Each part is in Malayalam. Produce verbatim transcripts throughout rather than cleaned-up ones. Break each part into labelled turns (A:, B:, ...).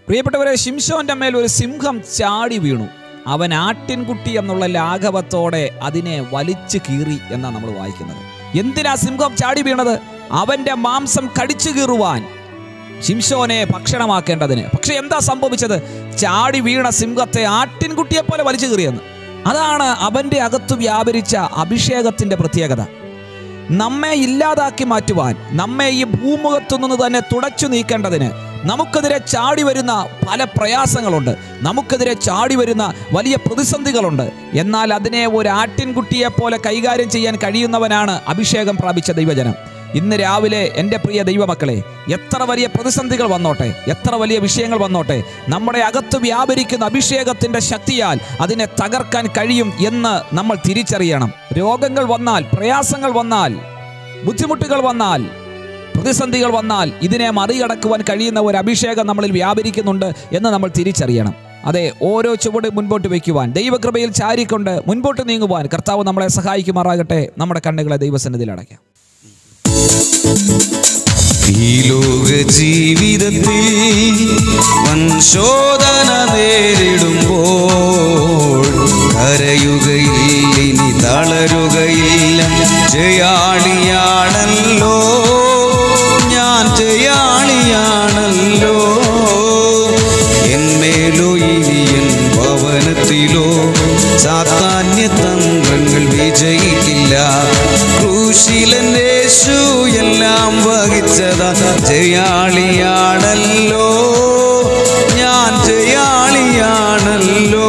A: പ്രിയപ്പെട്ടവരെ, ശിംശോന്റെ മേൽ ഒരു സിംഹം ചാടി വീണു. അവൻ ആട്ടിൻകുട്ടി എന്നുള്ള ലാഘവത്തോടെ അതിനെ വലിച്ചു കീറി എന്നാണ് നമ്മൾ വായിക്കുന്നത്. എന്തിനാ സിംഹം ചാടി വീണത്? അവന്റെ മാംസം കടിച്ചു കീറുവാൻ, ശിംശോനെ ഭക്ഷണമാക്കേണ്ടതിന്. പക്ഷെ എന്താ സംഭവിച്ചത്? ചാടി വീണ സിംഹത്തെ ആട്ടിൻകുട്ടിയെ പോലെ വലിച്ചു കീറിയെന്ന്. അതാണ് അവന്റെ അകത്ത് വ്യാപരിച്ച അഭിഷേകത്തിന്റെ പ്രത്യേകത. നമ്മെ ഇല്ലാതാക്കി മാറ്റുവാൻ, നമ്മെ ഈ ഭൂമുഖത്തു നിന്ന് തന്നെ തുടച്ചു നീക്കേണ്ടതിന് നമുക്കെതിരെ ചാടി വരുന്ന പല പ്രയാസങ്ങളുണ്ട്, നമുക്കെതിരെ ചാടി വരുന്ന വലിയ പ്രതിസന്ധികളുണ്ട്. എന്നാൽ അതിനെ ഒരു ആട്ടിൻകുട്ടിയെ പോലെ കൈകാര്യം ചെയ്യാൻ കഴിയുന്നവനാണ് അഭിഷേകം പ്രാപിച്ച ദൈവജനം. ഇന്ന് രാവിലെ എൻ്റെ പ്രിയ ദൈവമക്കളെ, എത്ര വലിയ പ്രതിസന്ധികൾ വന്നോട്ടെ, എത്ര വലിയ വിഷയങ്ങൾ വന്നോട്ടെ, നമ്മുടെ അകത്ത് വ്യാപരിക്കുന്ന അഭിഷേകത്തിൻ്റെ ശക്തിയാൽ അതിനെ തകർക്കാൻ കഴിയും എന്ന് നമ്മൾ തിരിച്ചറിയണം. രോഗങ്ങൾ വന്നാൽ, പ്രയാസങ്ങൾ വന്നാൽ, ബുദ്ധിമുട്ടുകൾ വന്നാൽ, പ്രതിസന്ധികൾ വന്നാൽ ഇതിനെ മറികടക്കുവാൻ കഴിയുന്ന ഒരു അഭിഷേകം നമ്മളിൽ വ്യാപരിക്കുന്നുണ്ട് എന്ന് നമ്മൾ തിരിച്ചറിയണം. അതെ, ഓരോ ചുവട് മുൻപോട്ട് വയ്ക്കുവാൻ, ദൈവകൃപയിൽ ചാരിക്കൊണ്ട് മുൻപോട്ട് നീങ്ങുവാൻ കർത്താവ് നമ്മളെ സഹായിക്കുമാറാകട്ടെ. നമ്മുടെ കണ്ണുകളെ ദൈവസന്നിധിയിൽ അടയ്ക്കാം.
B: ഈ ലോക ജീവിതത്തിൽ വൻശോധന നേരിടുമ്പോൾ കരയുകയില്ല, ഇനി തളരുകയില്ല. ജയാളിയാണല്ലോ ഞാൻ, ജയാളിയാണല്ലോ. എന്മേലോ ഇനി എൻ ഭവനത്തിലോ സാത്താന്യ തന്ത്രങ്ങൾ വിജയിക്കില്ല. ക്രൂശിലേശു എല്ലാം വഹിച്ചതാ, ജയാളിയാണല്ലോ ഞാൻ, ജയാളിയാണല്ലോ.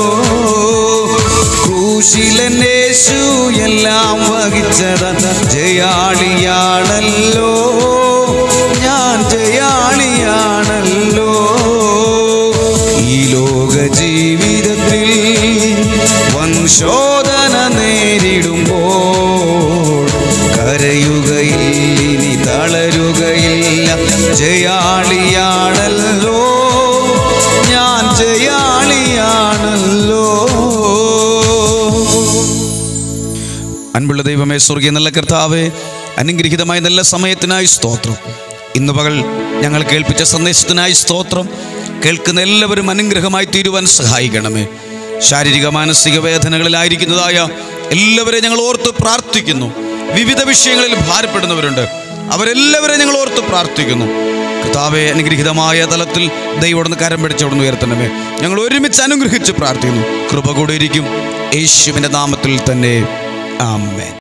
B: ക്രൂശിലേശു എല്ലാം വഹിച്ചതാ, ജയാളിയാണല്ലോ ഞാൻ, ജയാളിയാണല്ലോ. ഈ ലോക ജീവിതത്തിൽ വൻശോധന നേരിടുമ്പോൾ കരയുകയില്ല, ഇനി തളരുകയില്ല. ജയാളിയാണല്ലോ ഞാൻ, ജയാളിയാണല്ലോ. അൻപുള്ള ദൈവമേ, സ്വർഗീയ നല്ല കർത്താവേ, അനുഗ്രഹീതമായ നല്ല സമയത്തിനായി സ്തോത്രം. ഇന്ന് പകൽ ഞങ്ങൾ കേൾപ്പിച്ച സന്ദേശത്തിനായി സ്തോത്രം. കേൾക്കുന്ന എല്ലാവരും അനുഗ്രഹമായി തീരുവാൻ സഹായിക്കണമേ. ശാരീരിക മാനസിക വേദനകളിലായിരിക്കുന്നതായ എല്ലാവരെയും ഞങ്ങൾ ഓർത്ത് പ്രാർത്ഥിക്കുന്നു. വിവിധ വിഷയങ്ങളിൽ ഭാരപ്പെടുന്നവരുണ്ട്, അവരെല്ലാവരെയും ഞങ്ങൾ ഓർത്ത് പ്രാർത്ഥിക്കുന്നു. കർത്താവേ, അനുഗ്രഹീതമായ തലത്തിൽ ദൈവം കരം പിടിച്ചവിടുന്ന് ഉയർത്തണമേ. ഞങ്ങൾ ഒരുമിച്ച് അനുഗ്രഹിച്ച് പ്രാർത്ഥിക്കുന്നു. കൃപ കൂടെ ഇരിക്കും യേശുവിൻ്റെ നാമത്തിൽ തന്നെ. ആമേൻ.